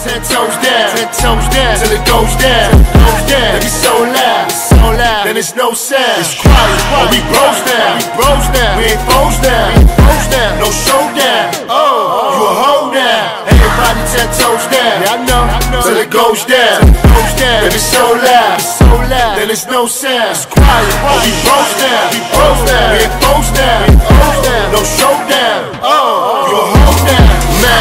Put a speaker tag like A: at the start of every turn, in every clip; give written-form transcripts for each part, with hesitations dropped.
A: 10 toes down, 10 toes down, till it goes down, goes down. If it's so loud, then it's no sound. It's quiet, but we bros down, we bros down. We ain't foes down, we ain't foes down. No showdown, you a hoe now. Everybody 10 toes down, yeah, I know, till it goes down, goes down. If it's so loud, then it's no sound. It's quiet, but we bros down, we bros down. We ain't foes down, we ain't foes down. No showdown, you a hoe now.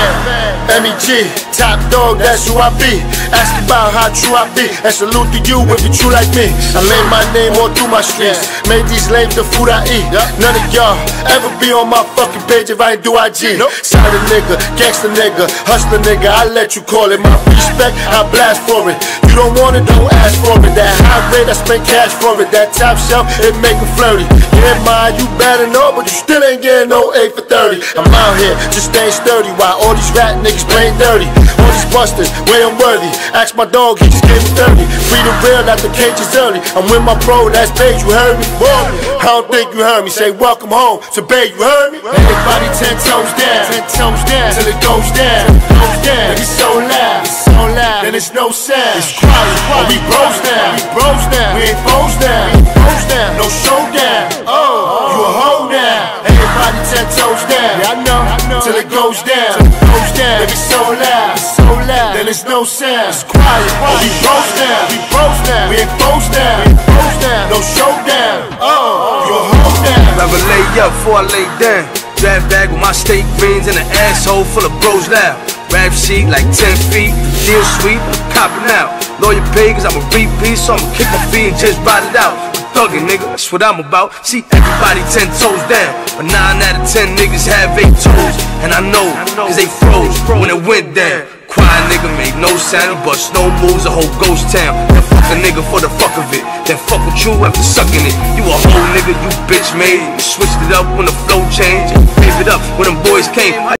A: Man, MEG, top dog, that's who I be. Ask about how true I be, and salute to you if you true like me. I made my name all through my streets, made these lames the food I eat. None of y'all ever be on my fucking page if I ain't do IG. Side a nigga, gangsta nigga, hustler nigga, I let you call it. My respect, I blast for it. You don't want it, don't ask for it. That high rate, I spend cash for it. That top shelf, it make it flirty. Yeah, man, you better know, but you still ain't getting no 8 for 30. I'm out here, just staying sturdy, while all these rat niggas playing dirty. All these busters, way unworthy. Ask my dog, he just gave me 30. Free the real, not the cages early. I'm with my bro, that's Bay, you heard me? I don't think you heard me. Say welcome home to Bay, you heard me? Everybody 10 toes down, 10 toes down, till it goes down, goes down. If it's so loud, then it's no sound. It's quiet, but we bros down, we bros down. We ain't foes down, we ain't foes down. No showdown, you a hoe now. Everybody 10 toes down, yeah, I know, till it goes down, goes down. If it's so loud, then it's no sound. It's quiet, but we bros down, we bros down. We ain't foes down, we ain't foes down. No showdown, you a hoe now.
B: Rather lay up before I lay down. Draft bag with my steak greens and an asshole full of bros loud. Rap sheet like 10 feet, deal sweet, I'm copping out. Lawyer pay cause I'm a repeat, so I'ma kick my feet and just ride it out. Thuggin' nigga, that's what I'm about. See everybody 10 toes down, but 9 out of 10 niggas have 8 toes. And I know, cause they froze when it went down. Quiet nigga made no sound, he bust no moves, a whole ghost town. Then fuck a nigga for the fuck of it, then fuck with you after sucking it. You a whole nigga, you bitch made. You switched it up when the flow changed, gave it up when them boys came.